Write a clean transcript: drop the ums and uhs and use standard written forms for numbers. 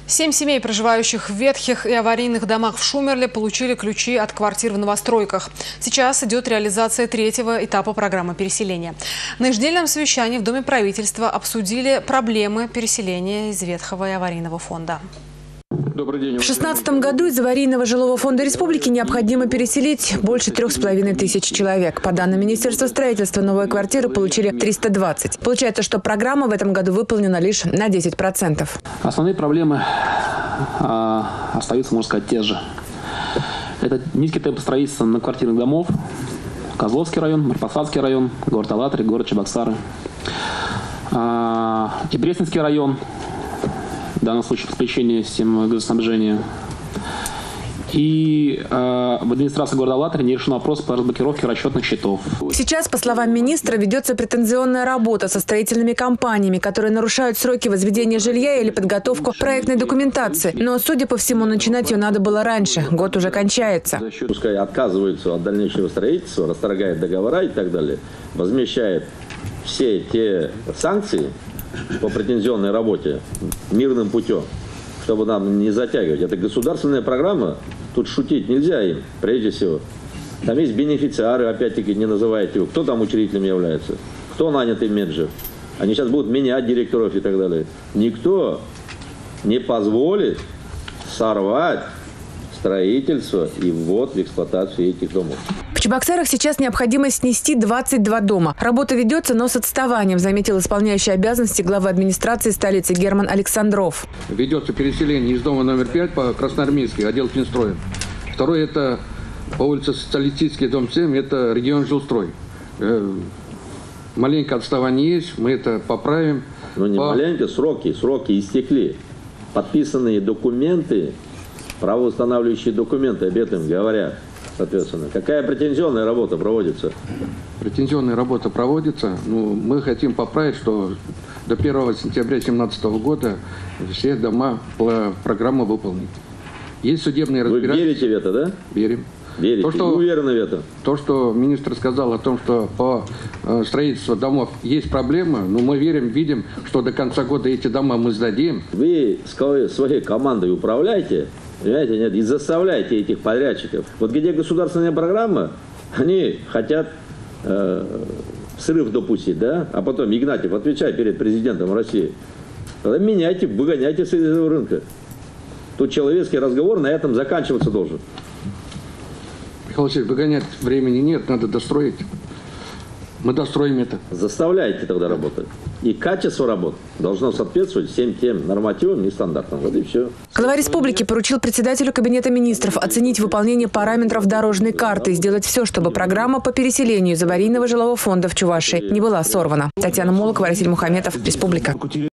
7 семей, проживающих в ветхих и аварийных домах в Шумерле, получили ключи от квартир в новостройках. Сейчас идет реализация третьего этапа программы переселения. На еженедельном совещании в Доме правительства обсудили проблемы переселения из ветхого и аварийного фонда. В 2016 году из аварийного жилого фонда республики необходимо переселить больше 3500 человек. По данным Министерства строительства, новые квартиры получили 320. Получается, что программа в этом году выполнена лишь на 10%. Основные проблемы остаются, можно сказать, те же. Это низкий темп строительства многоквартирных домов, Козловский район, Марпасадский район, город Алатырь, город Чебоксары, и Пресненский район, в данном случае подключение системы газоснабжения. И в администрации города Алатырь не решен вопрос по разблокировке расчетных счетов. Сейчас, по словам министра, ведется претензионная работа со строительными компаниями, которые нарушают сроки возведения жилья или подготовку проектной документации. Но, судя по всему, начинать ее надо было раньше. Год уже кончается. Пускай отказываются от дальнейшего строительства, расторгает договора и так далее, возмещает все те санкции по претензионной работе мирным путем, чтобы нам не затягивать. Это государственная программа, тут шутить нельзя им, прежде всего. Там есть бенефициары, опять-таки не называйте его. Кто там учредителем является? Кто нанятый менеджер? Они сейчас будут менять директоров и так далее. Никто не позволит сорвать строительство и ввод в эксплуатацию этих домов. В Чебоксарах сейчас необходимо снести 22 дома. Работа ведется, но с отставанием, заметил исполняющий обязанности главы администрации столицы Герман Александров. Ведется переселение из дома номер 5 по Красноармейской, отдел Финстроя. Второй – это по улице Социалистический, дом 7, это регион Жилстрой. Маленько отставание есть, мы это поправим. Но не маленько, сроки истекли. Подписанные документы, правоустанавливающие документы об этом говорят. Соответственно, какая претензионная работа проводится? Претензионная работа проводится. Мы хотим поправить, что до 1 сентября 2017 года все дома по программе выполнить. Есть судебные разбирательства. Вы верите в это, да? Верим. Верите? Вы уверены в этом? То, что министр сказал о том, что по строительству домов есть проблемы, но мы верим, видим, что до конца года эти дома мы сдадим. Вы своей командой управляете, понимаете, нет, и заставляйте этих подрядчиков. Вот где государственная программа, они хотят срыв допустить, да? А потом, Игнатьев, отвечай перед президентом России. Тогда меняйте, выгоняйте с этого рынка. Тут человеческий разговор на этом заканчиваться должен. Михаил Васильевич, выгонять времени нет, надо достроить. Мы достроим это. Заставляйте тогда работать. И качество работ должно соответствовать всем тем нормативам и стандартам. Вот и все. Глава республики поручил председателю Кабинета министров оценить выполнение параметров дорожной карты и сделать все, чтобы программа по переселению из аварийного жилого фонда в Чувашии не была сорвана. Татьяна Молокова, Василий Мухаметов, Республика.